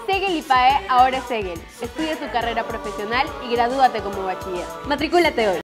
Segel IPAE ahora es Segel. Estudia tu carrera profesional y gradúate como bachiller. Matricúlate hoy.